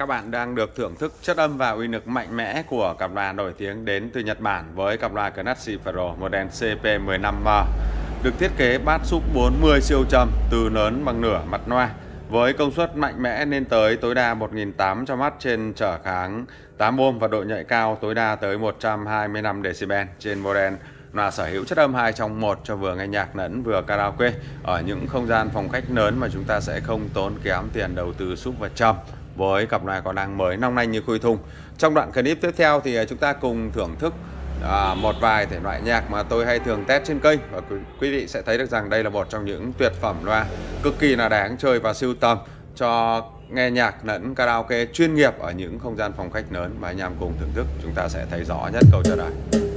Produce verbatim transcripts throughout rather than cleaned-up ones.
các bạn đang được thưởng thức chất âm và uy lực mạnh mẽ của cặp loa nổi tiếng đến từ Nhật Bản với cặp loa Classy Pro model C P mười lăm M, được thiết kế bass sub bốn mươi siêu trầm từ lớn bằng nửa mặt loa với công suất mạnh mẽ lên tới tối đa một nghìn tám trăm oát trên trở kháng tám ohm và độ nhạy cao tối đa tới một trăm hai mươi lăm decibel trên model loa sở hữu chất âm hai trong một cho vừa nghe nhạc lẫn vừa karaoke ở những không gian phòng khách lớn mà chúng ta sẽ không tốn kém tiền đầu tư sub và trầm với cặp loa có đang mới long lanh như khui thùng. Trong đoạn clip tiếp theo thì chúng ta cùng thưởng thức à, một vài thể loại nhạc mà tôi hay thường test trên kênh, và quý, quý vị sẽ thấy được rằng đây là một trong những tuyệt phẩm loa cực kỳ là đáng chơi và sưu tầm cho nghe nhạc lẫn karaoke chuyên nghiệp ở những không gian phòng khách lớn. Và anh em cùng thưởng thức, chúng ta sẽ thấy rõ nhất câu trả lời.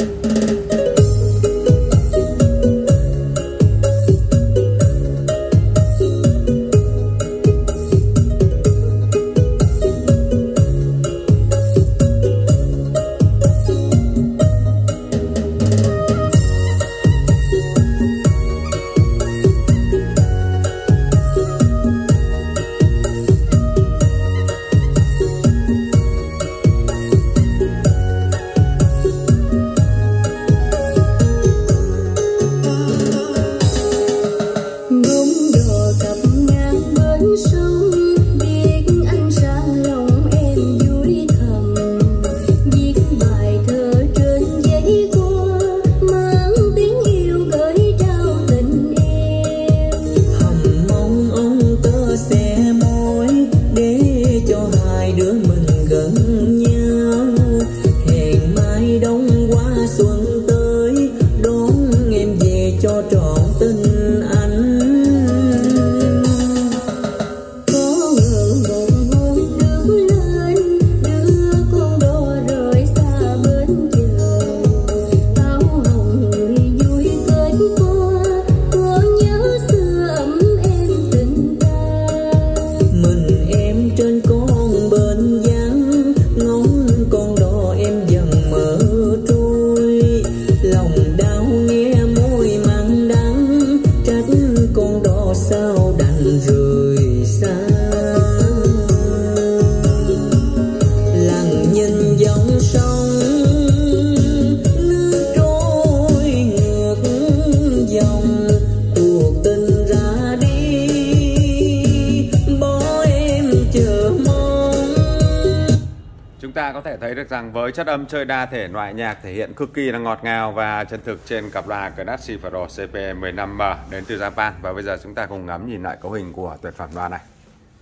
Chúng ta có thể thấy được rằng với chất âm chơi đa thể loại nhạc thể hiện cực kỳ là ngọt ngào và chân thực trên cặp loa Classy Pro C P mười lăm M đến từ Japan. Và bây giờ chúng ta cùng ngắm nhìn lại cấu hình của tuyệt phẩm loa này.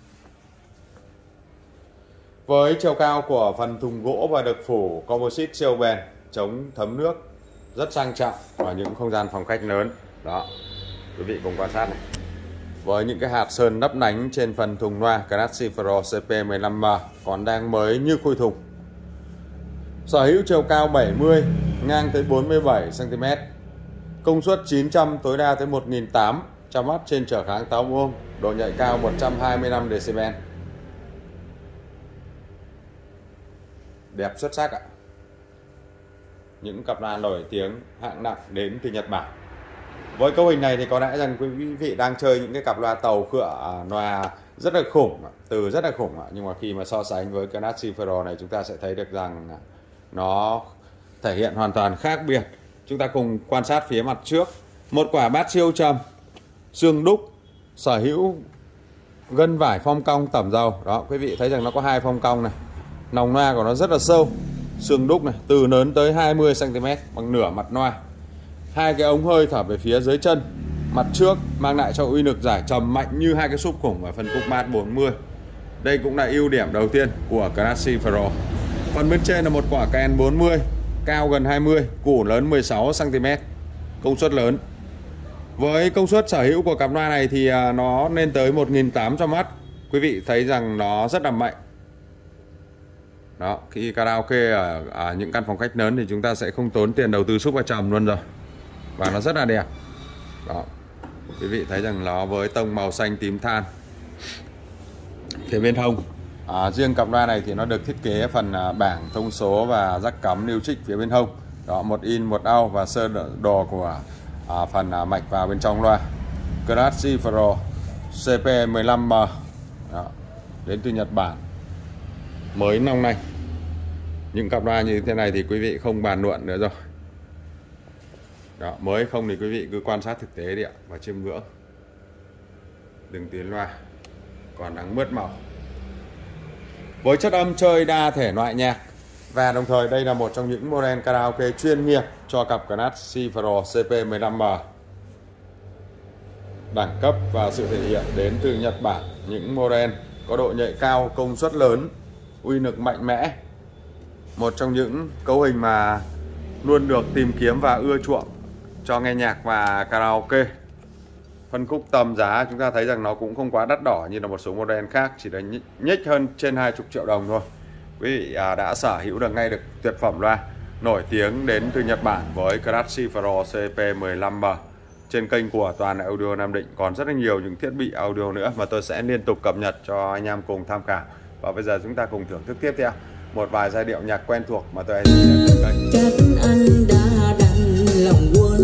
Với chiều cao của phần thùng gỗ và được phủ composite siêu bền, chống thấm nước, rất sang trọng ở những không gian phòng khách lớn. Đó, quý vị cùng quan sát này. Với những cái hạt sơn lấp lánh trên phần thùng loa Classy Pro C P mười lăm M còn đang mới như khui thùng. Sở hữu chiều cao bảy mươi, ngang tới bốn mươi bảy xăng ti mét, công suất chín trăm tối đa tới một nghìn tám trăm oát trên trở kháng tám ohm, độ nhạy cao một trăm hai mươi lăm decibel. Đẹp xuất sắc ạ. Những cặp loa nổi tiếng hạng nặng đến từ Nhật Bản. Với cấu hình này thì có lẽ rằng quý vị đang chơi những cái cặp loa tàu khựa loa rất là khủng, từ rất là khủng, nhưng mà khi mà so sánh với Classy Pro này chúng ta sẽ thấy được rằng nó thể hiện hoàn toàn khác biệt. Chúng ta cùng quan sát phía mặt trước, một quả bass siêu trầm, xương đúc, sở hữu gân vải phong cong tẩm dầu. Đó, quý vị thấy rằng nó có hai phong cong này, nòng loa của nó rất là sâu, xương đúc này từ lớn tới hai mươi xăng ti mét bằng nửa mặt loa. Hai cái ống hơi thở về phía dưới chân mặt trước mang lại cho uy lực giải trầm mạnh như hai cái súp khủng ở phần khúc bass bốn mươi. Đây cũng là ưu điểm đầu tiên của Classy Pro. Phần bên trên là một quả kèn bốn mươi, cao gần hai mươi, củ lớn mười sáu xăng ti mét, công suất lớn. Với công suất sở hữu của cặp loa này thì nó lên tới một nghìn tám trăm oát. Quý vị thấy rằng nó rất là mạnh. Đó, khi karaoke ở, ở những căn phòng khách lớn thì chúng ta sẽ không tốn tiền đầu tư sub và trầm luôn rồi. Và nó rất là đẹp. Đó, quý vị thấy rằng nó với tông màu xanh tím than. Phía bên hông, à, riêng cặp loa này thì nó được thiết kế phần à, bảng thông số và jack cắm lưu trích phía bên hông. Đó, một in một out và sơ đồ của à, phần à, mạch vào bên trong loa. Classy Pro C P mười lăm M. Đó, đến từ Nhật Bản. mới nong nanh. Những cặp loa như thế này thì quý vị không bàn luận nữa rồi. Đó, mới không thì quý vị cứ quan sát thực tế đi ạ và chiêm ngưỡng. Đừng tiến loa còn đang mướt màu. Với chất âm chơi đa thể loại nhạc và đồng thời đây là một trong những model karaoke chuyên nghiệp cho cặp Canal Pro C P mười lăm M. Đẳng cấp và sự thể hiện đến từ Nhật Bản, những model có độ nhạy cao, công suất lớn, uy lực mạnh mẽ. Một trong những cấu hình mà luôn được tìm kiếm và ưa chuộng cho nghe nhạc và karaoke. Phân khúc tầm giá chúng ta thấy rằng nó cũng không quá đắt đỏ như là một số model khác, chỉ là nhích hơn trên hai mươi triệu đồng thôi. Quý vị đã sở hữu được ngay được tuyệt phẩm loa nổi tiếng đến từ Nhật Bản với Classic Pro C P mười lăm M. Trên kênh của Toàn Audio Nam Định còn rất là nhiều những thiết bị audio nữa mà tôi sẽ liên tục cập nhật cho anh em cùng tham khảo. Và bây giờ chúng ta cùng thưởng thức tiếp theo một vài giai điệu nhạc quen thuộc mà tôi hay ghi nhận trên kênh.